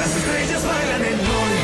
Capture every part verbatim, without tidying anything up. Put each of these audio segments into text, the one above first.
Las estrellas bailan en hoy.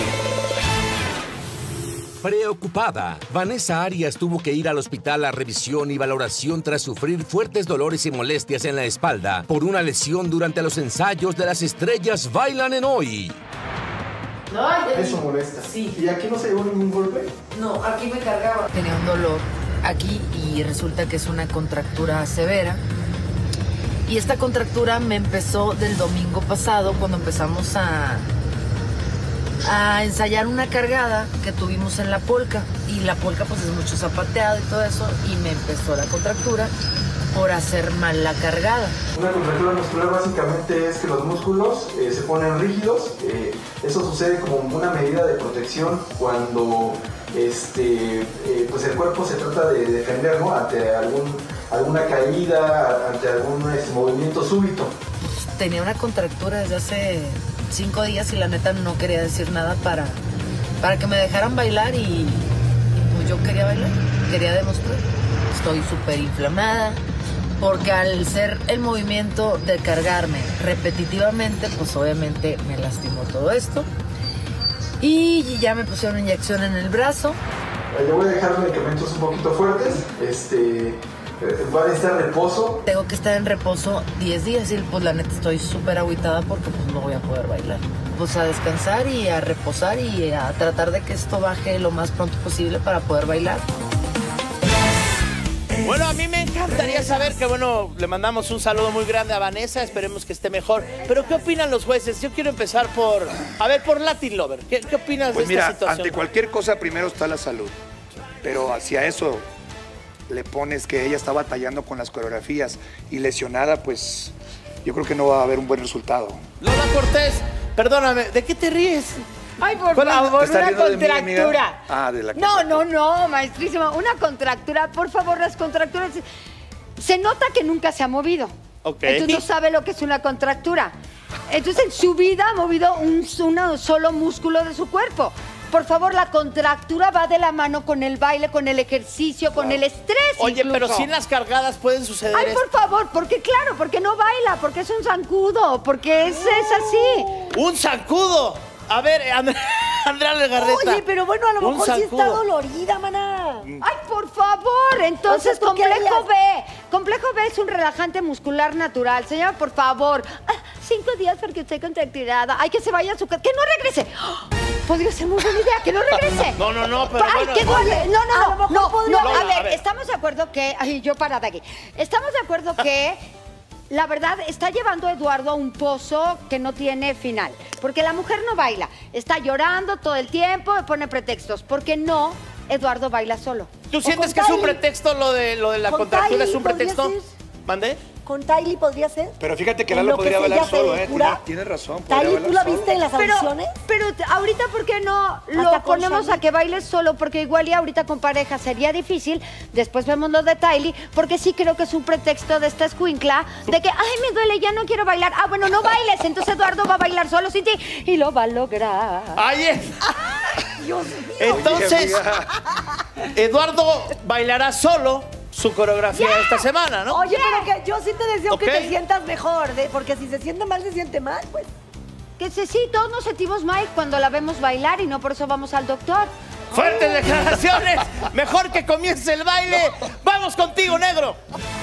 Preocupada, Vanessa Arias tuvo que ir al hospital a revisión y valoración tras sufrir fuertes dolores y molestias en la espalda por una lesión durante los ensayos de Las estrellas bailan en hoy. No, Eso molesta. Sí. ¿Y aquí no se llevó ningún golpe? No, aquí me cargaba. Tenía un dolor aquí y resulta que es una contractura severa. Y esta contractura me empezó del domingo pasado cuando empezamos a, a ensayar una cargada que tuvimos en la polca. Y la polca pues es mucho zapateado y todo eso. Y me empezó la contractura por hacer mal la cargada. Una contractura muscular básicamente es que los músculos eh, se ponen rígidos. Eh, eso sucede como una medida de protección cuando este, eh, pues el cuerpo se trata de defender, ¿no? Ante algún, alguna caída, ante algún este, movimiento súbito. Tenía una contractura desde hace cinco días y la neta no quería decir nada para, para que me dejaran bailar y, y pues yo quería bailar, quería demostrar. Estoy súper inflamada. Porque al ser el movimiento de cargarme repetitivamente, pues obviamente me lastimó todo esto. Y ya me pusieron inyección en el brazo. Yo voy a dejar medicamentos un poquito fuertes. Este, va a necesitar reposo. Tengo que estar en reposo diez días y pues la neta estoy súper agüitada porque pues no voy a poder bailar. Pues a descansar y a reposar y a tratar de que esto baje lo más pronto posible para poder bailar. Bueno, a mí me encantaría saber que, bueno, le mandamos un saludo muy grande a Vanessa, esperemos que esté mejor. Pero, ¿qué opinan los jueces? Yo quiero empezar por, a ver, por Latin Lover. ¿Qué, qué opinas pues de mira, esta situación? Ante cualquier cosa primero está la salud. Pero hacia eso le pones que ella está batallando con las coreografías y lesionada, pues yo creo que no va a haber un buen resultado. Lola Cortés, perdóname, ¿de qué te ríes? Ay, por ¿Cuál- favor, ¿Te estás una riendo de mí, contractura. amiga? Ah, de la No, contractura. no, no, maestrísima. Una contractura, por favor, las contracturas. Se nota que nunca se ha movido. Ok. Entonces no sabe lo que es una contractura. Entonces en su vida ha movido un, un solo músculo de su cuerpo. Por favor, la contractura va de la mano con el baile, con el ejercicio, con el estrés. Oye, incluso. pero si en las cargadas pueden suceder Ay, esto. por favor, porque claro, porque no baila, porque es un zancudo, porque es, es así. ¡Un zancudo! A ver, And- Andrea Legarreta. Oye, pero bueno, a lo Un mejor sí zancudo. está dolorida, maná. Ay, por favor, entonces O sea, ¿tú qué complejo harías? B. Complejo B es un relajante muscular natural. Señora, por favor. Ah, cinco días porque estoy contracturada. Ay, que se vaya a su casa. Que no regrese. ¡Oh! Podría ser muy buena idea, que no regrese. No, no, no, pero Ay, bueno. que duele. No, A no, lo no. mejor No, podría- no, Lola, a ver, a ver. estamos de acuerdo que. Ay, yo parada aquí. Estamos de acuerdo que. La verdad, está llevando a Eduardo a un pozo que no tiene final. Porque la mujer no baila. Está llorando todo el tiempo, pone pretextos. Porque no, Eduardo baila solo. ¿Tú sientes con que es un Tylee. pretexto lo de, lo de la Con contractura? ¿Es Tylee un podría pretexto? ser. ¿Mandé? ¿Con Tylee podría ser? Pero fíjate que En Lalo lo que podría ella bailar se solo, ¿eh? cura. Tiene, tiene razón. podría Tylee, bailar ¿tú la solo. viste en las Pero, audiciones? pero ahorita, ¿por qué no lo Hasta con ponemos Shani. a que baile solo? Porque igual y ahorita con pareja sería difícil. Después vemos lo de Tylee, porque sí creo que es un pretexto de esta escuincla de que, ay, me duele, ya no quiero bailar. Ah, bueno, no bailes. Entonces Eduardo va a bailar solo sin ti y lo va a lograr. ¡Ay! es- Dios mío. Entonces, Oye, amiga. Eduardo bailará solo su coreografía esta semana, ¿no? Oye, pero que yo sí te deseo Ok. que te sientas mejor, de- porque si se siente mal, se siente mal, pues. Que sí, sí, todos nos sentimos mal cuando la vemos bailar y no por eso vamos al doctor. Fuertes declaraciones. Mejor que comience el baile. Vamos contigo, negro.